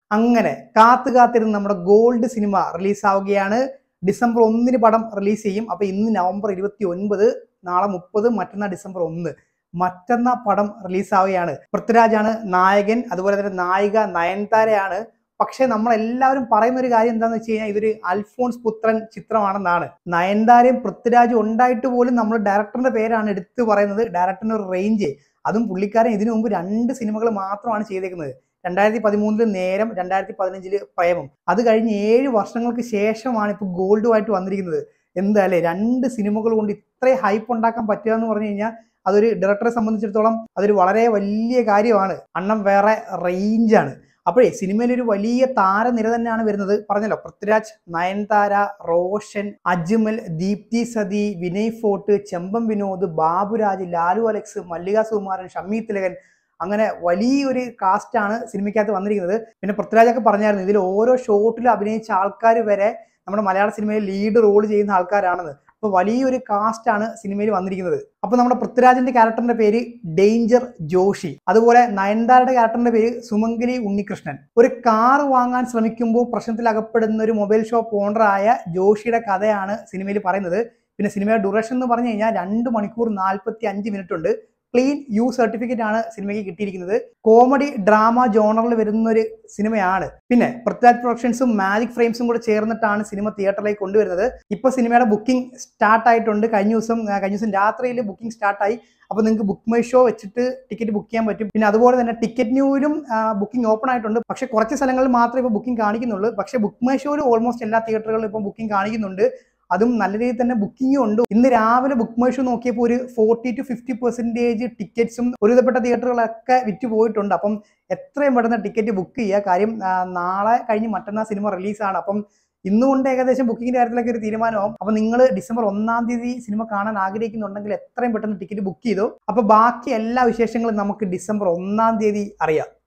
അങ്ങനെ കാത്തിരുന്ന് നമ്മുടെ ഗോൾഡ് സിനിമ റിലീസാവുകയാണ്. ഡിസംബർ 1 പടം റിലീസ് ചെയ്യും. അപ്പൊ ഇന്ന് നവംബർ 29, നാളെ 30, മറ്റന്നാൾ ഡിസംബർ 1. മറ്റന്നാൾ പടം റിലീസാവുകയാണ്. പൃഥ്വിരാജാണ് നായകൻ, അതുപോലെ തന്നെ നായിക നയൻതാരയാണ്. പക്ഷെ നമ്മളെല്ലാവരും പറയുന്ന ഒരു കാര്യം എന്താണെന്ന് വെച്ച് കഴിഞ്ഞാൽ ഇതൊരു അൽഫോൺസ് പുത്രൻ ചിത്രമാണെന്നാണ്. നയൻതാരയും പൃഥ്വിരാജും ഉണ്ടായിട്ട് പോലും നമ്മൾ ഡയറക്ടറിന്റെ പേരാണ് എടുത്തു പറയുന്നത്. ഡയറക്ടറിന്റെ ഒരു റേഞ്ച്, അതും പുള്ളിക്കാരൻ ഇതിനു മുമ്പ് 2 സിനിമകൾ മാത്രമാണ് ചെയ്തേക്കുന്നത്. 2013 നേരം, 2015 പ്രേമം. അത് കഴിഞ്ഞ് 7 വർഷങ്ങൾക്ക് ശേഷമാണ് ഇപ്പോൾ ഗോൾഡുമായിട്ട് വന്നിരിക്കുന്നത്. എന്തായാലും 2 സിനിമകൾ കൊണ്ട് ഇത്രയും ഹൈപ്പ് ഉണ്ടാക്കാൻ പറ്റുക എന്ന് പറഞ്ഞു കഴിഞ്ഞാൽ അതൊരു ഡയറക്ടറെ സംബന്ധിച്ചിടത്തോളം അതൊരു വളരെ വലിയ കാര്യമാണ്. അണ്ണം വേറെ റേഞ്ചാണ്. അപ്പോഴേ സിനിമയിൽ ഒരു വലിയ താരനിര തന്നെയാണ് വരുന്നത്. പറഞ്ഞല്ലോ, പൃഥ്വിരാജ്, നയൻതാര, റോഷൻ, അജ്മൽ, ദീപ്തി സതി, വിനയ് ഫോർട്ട്, ചെമ്പം വിനോദ്, ബാബുരാജ്, ലാലു അലക്സ്, മല്ലിക സുകുമാരൻ, ഷമ്മി തിലകൻ, അങ്ങനെ വലിയൊരു കാസ്റ്റാണ് സിനിമയ്ക്കകത്ത് വന്നിരിക്കുന്നത്. പിന്നെ പൃഥ്വിരാജൊക്കെ പറഞ്ഞായിരുന്നു ഇതിൽ ഓരോ ഷോട്ടിലും അഭിനയിച്ച ആൾക്കാർ വരെ നമ്മുടെ മലയാള സിനിമയിൽ ലീഡ് റോൾ ചെയ്യുന്ന ആൾക്കാരാണെന്ന്. അപ്പോൾ വലിയൊരു കാസ്റ്റാണ് സിനിമയിൽ വന്നിരിക്കുന്നത്. അപ്പോൾ നമ്മുടെ പൃഥ്വിരാജിന്റെ ക്യാരക്ടറിന്റെ പേര് ഡേഞ്ചർ ജോഷി. അതുപോലെ നയൻതാരയുടെ ക്യാരക്ടറിന്റെ പേര് സുമംഗലി ഉണ്ണികൃഷ്ണൻ. ഒരു കാർ വാങ്ങാൻ ശ്രമിക്കുമ്പോൾ പ്രശ്നത്തിൽ അകപ്പെടുന്ന ഒരു മൊബൈൽ ഷോപ്പ് ഓണറായ ജോഷിയുടെ കഥയാണ് സിനിമയിൽ പറയുന്നത്. പിന്നെ സിനിമയുടെ ഡ്യൂറേഷൻ എന്ന് പറഞ്ഞു കഴിഞ്ഞാൽ 2 മണിക്കൂർ 45 മിനിറ്റ് ഉണ്ട്. ക്ലീൻ യു സർട്ടിഫിക്കറ്റ് ആണ് സിനിമയ്ക്ക് കിട്ടിയിരിക്കുന്നത്. കോമഡി ഡ്രാമ ജോണറിൽ വരുന്ന ഒരു സിനിമയാണ്. പിന്നെ പൃഥ്വിരാജ് പ്രൊഡക്ഷൻസും മാജിക് ഫ്രെയിംസും കൂടെ ചേർന്നിട്ടാണ് സിനിമ തിയേറ്ററിലേക്ക് കൊണ്ടുവരുന്നത്. ഇപ്പൊ സിനിമയുടെ ബുക്കിംഗ് സ്റ്റാർട്ട് ആയിട്ടുണ്ട്. കഴിഞ്ഞ ദിവസം രാത്രിയിൽ ബുക്കിംഗ് സ്റ്റാർട്ടായി. അപ്പോൾ നിങ്ങൾക്ക് ബുക്ക് മൈ ഷോ വെച്ചിട്ട് ടിക്കറ്റ് ബുക്ക് ചെയ്യാൻ പറ്റും. പിന്നെ അതുപോലെ തന്നെ ടിക്കറ്റ് ന്യൂവിലും ബുക്കിംഗ് ഓപ്പൺ ആയിട്ടുണ്ട്. പക്ഷെ കുറച്ച് സ്ഥലങ്ങളിൽ മാത്രമേ ഇപ്പോൾ ബുക്കിംഗ് കാണിക്കുന്നുള്ളൂ. പക്ഷെ ബുക്ക് മൈ ഷോയിൽ ഓൾമോസ്റ്റ് എല്ലാ തിയേറ്ററുകളിലും ഇപ്പോൾ ബുക്കിംഗ് കാണിക്കുന്നുണ്ട്. അതും നല്ല രീതിയിൽ തന്നെ ബുക്കിംഗും ഉണ്ട്. ഇന്ന് രാവിലെ ബുക്ക് മൈ ഷോ നോക്കിയപ്പോൾ ഒരു 40 to 50% ടിക്കറ്റ്സും ഒരുവിധപ്പെട്ട തിയേറ്ററുകളൊക്കെ വിറ്റ് പോയിട്ടുണ്ട്. അപ്പം എത്രയും പെട്ടെന്ന് ടിക്കറ്റ് ബുക്ക് ചെയ്യുക. കാര്യം നാളെ കഴിഞ്ഞ് മറ്റന്നാൾ സിനിമ റിലീസാണ്. അപ്പം ഇന്നുകൊണ്ട് ഏകദേശം ബുക്കിങ്ങിന്റെ കാര്യത്തിലൊക്കെ ഒരു തീരുമാനമാവും. അപ്പം നിങ്ങൾ ഡിസംബർ 1 സിനിമ കാണാൻ ആഗ്രഹിക്കുന്നുണ്ടെങ്കിൽ എത്രയും പെട്ടെന്ന് ടിക്കറ്റ് ബുക്ക് ചെയ്തു. അപ്പോൾ ബാക്കി എല്ലാ വിശേഷങ്ങളും നമുക്ക് ഡിസംബർ 1 അറിയാം.